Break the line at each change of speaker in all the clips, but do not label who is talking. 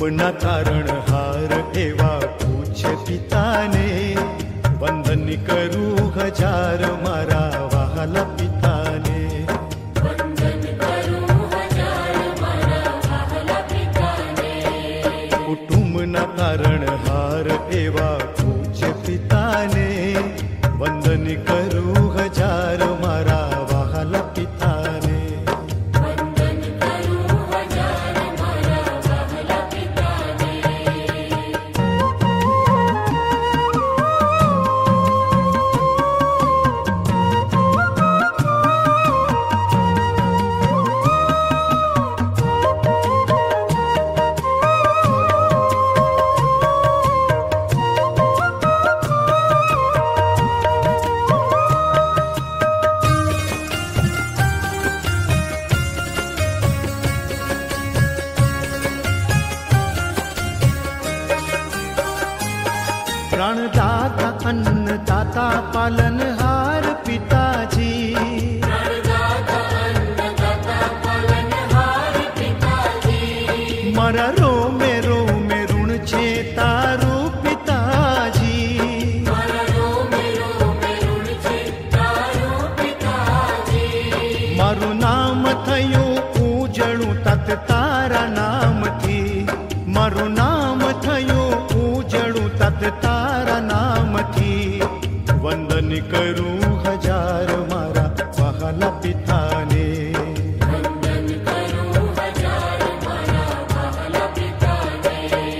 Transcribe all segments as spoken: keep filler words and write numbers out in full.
કુટુંબના તારણહાર એવા પૂછે પિતાને, વંદન કરું હજાર મારા વહાલા પિતાને.
વંદન કરું હજાર મારા વહાલા પિતાને.
કુટુંબના તારણહાર એવા પૂછે પિતાને, વંદન કરું હજાર મારા વહાલા પિતાને.
વંદન કરું હજાર મારા વહાલા પિતાને.
પ્રાણદાતા અન્નદાતા પાલનહાર પિતાજી.
પ્રાણદાતા અન્નદાતા પાલનહાર પિતાજી.
મારા રોમે રોમે ઋણ છે તારું પિતાજી.
મારા રોમે રોમે ઋણ છે તારું પિતાજી.
મારું નામ થયું ઉજળું તત તારા નામથી. મારું નામ થયું ઉજળું તત તારા નામથી. વંદન કરું હજાર મારા વહાલા પિતાને.
વંદન કરું હજાર મારા વહાલા પિતાને.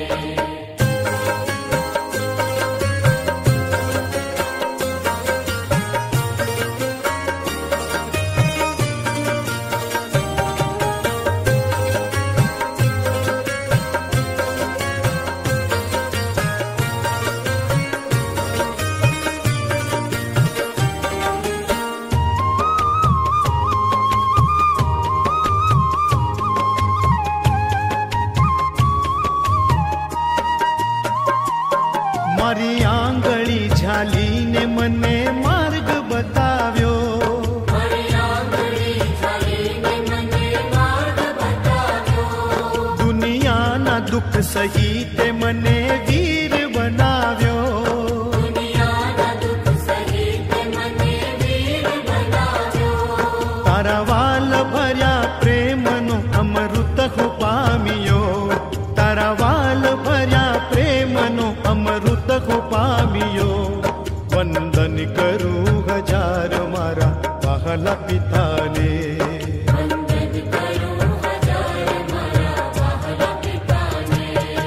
મારી આંગળી ઝાલીને મને માર્ગ બતાવ્યો.
મારી આંગળી ઝાલીને મને માર્ગ બતાવ્યો.
દુનિયાના દુઃખ સહિતે મને વીર બનાવ્યો.
દુનિયાના દુઃખ સહિત મને વીર બનાવ્યો.
તારા વાલ ભર્યા પ્રેમનો અમૃત હું પામ્યો. તારા વાલ ભર્યા પ્રેમનો અમૃત હું પામ્યો. વંદન કરું હજાર મારા વહાલા પિતાને.
વંદન કરું હજાર મારા વહાલા પિતાને.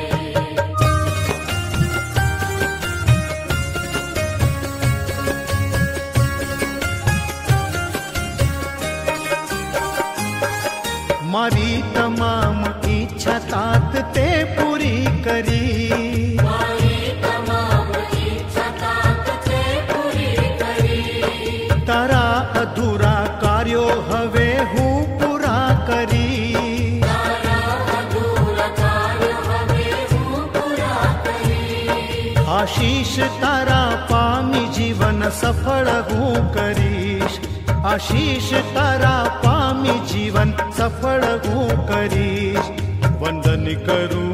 મારી તમામ ઈચ્છા તાત તે પૂરી કરી.
મારી તમામ ઈચ્છા તાત તે પૂરી કરી.
તારા અધૂરા કાર્યો હવે હું પૂરા કરી.
તારા અધૂરા કાર્યો હવે હું પૂરા કરી.
આશીષ તારા પામી જીવન સફળ હું કરીશ. આશીષ તારા પામી જીવન સફળ હું કરીશ. વંદન કરું